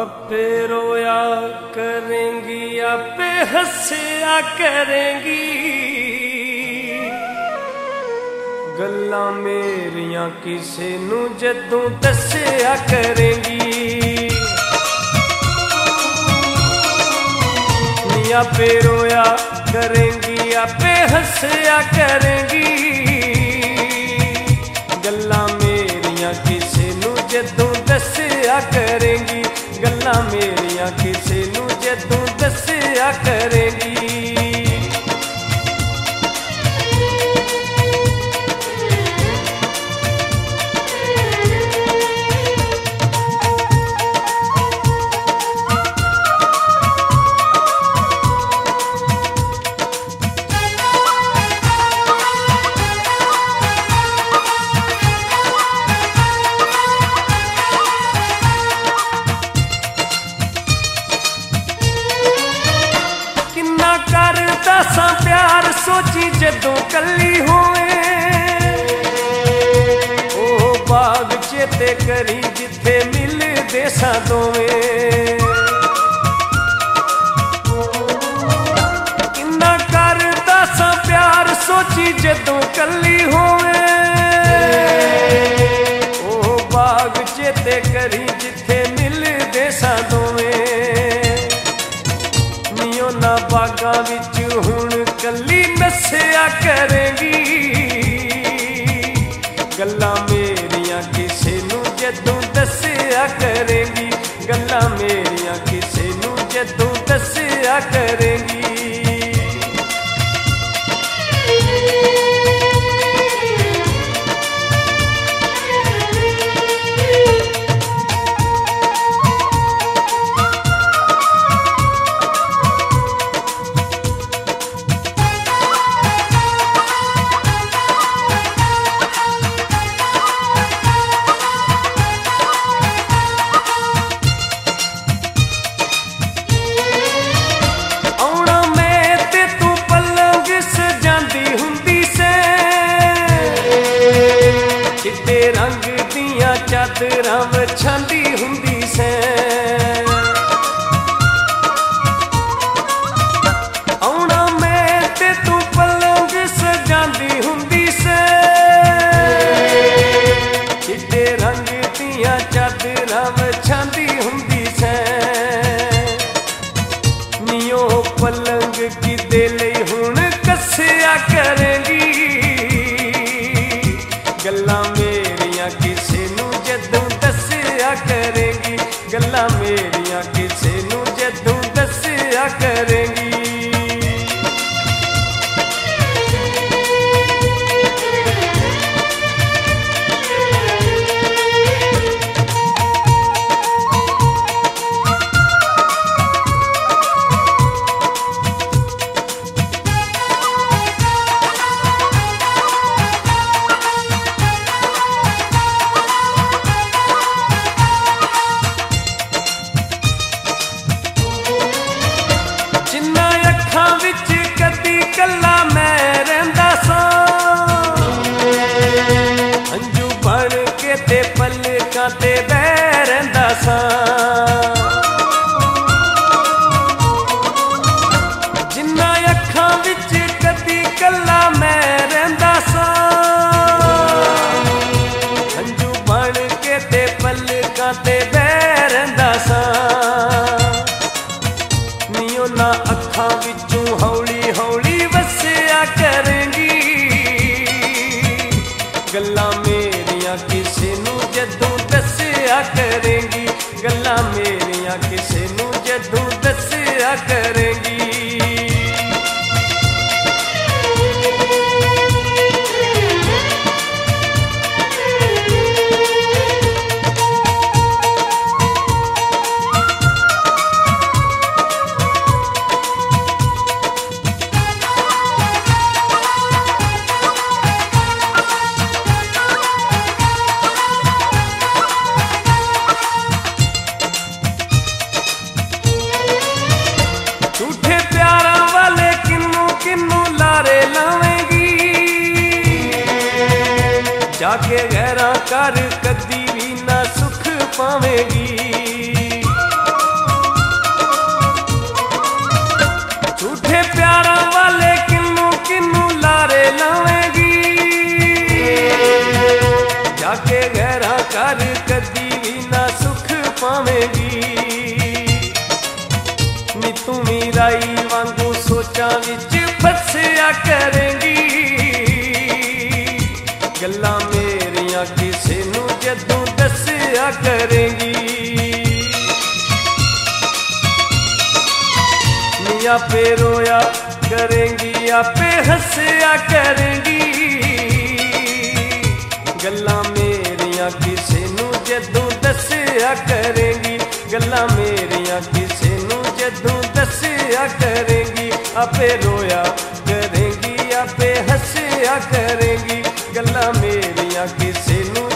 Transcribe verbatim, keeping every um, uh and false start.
आपे रोया करेंगी, आपे हंसिया करेंगी, गल्लां मेरियां किसे नू जदों दस्सिया करेंगी। नी आपे रोया करेंगी, आपे हंसिया करेंगी, गल्लां मेरियां किसे नू जदों दस्सिया करेंगी, गल्लां मेरियां किसे नू जदों दस्सिया करेंगी। सा प्यार सोची जदों कली होए, ओ बाग चेते करी जिथे मिलदे सा दोवें। किन्ना करदा सा प्यार सोची जदों कली होए, ओ बाग चेते करी जिथे मिलदे सा दोवें। नियो ना बागां विच हुण कली नस्सिया करेंगी, गल्लां मेरियां किसे नू जदों दस्सिया करेंगी, गल्लां मेरियां किसे नू जदों दस्सिया करेंगी। रंग दियां चादरां वछांदी हुंदी सै, औना मैं ते तू पलंग सजांदी हुंदी सै। चिट्टे रंग दियां चादरां वछांदी हुंदी सै, नियो पलंग किदे लई हुण कस्सिया करेंगी, गल्लां मेरियां किसे नू जदों दस्सिया करेंगी, गल्लां मेरियां किसे नू जदों दस्सिया करेंगी। कल्ला मैं रहिंदा सां, अंजू बन के ते पलकां ते बह रहिंदा सां। जिन्ना अखां विच कदी कल्ला मैं रहिंदा सां, अंजू बन के ते पलकां ते बह रहिंदा सां। नियो ना अखां विचों हौली हौली करेंगी, गल्लां मेरियां किसे नू जदों दस्सिया करेंगी, गल्लां मेरियां किसे नू जदों दस्सिया करेंगी। जाके गैरा कर कदी भी ना सुख पावेगी, कदी भी ना सुख पावेंगी नी तू मीराई वांगू सोचा विच फसिया करेंगी गल्लां मेरियां किसे नू जदों दसिया करेंगी नी आपे रोया करेंगी आपे हंसिया करेंगी गल्लां मेरियां किसे नू जदों दसिया करेंगी गल्लां मेरियां किसे नू जदों दसिया करेंगी आपे रोया करेंगी आपे हंसिया करेंगी गल्लां मेरियां किसे नू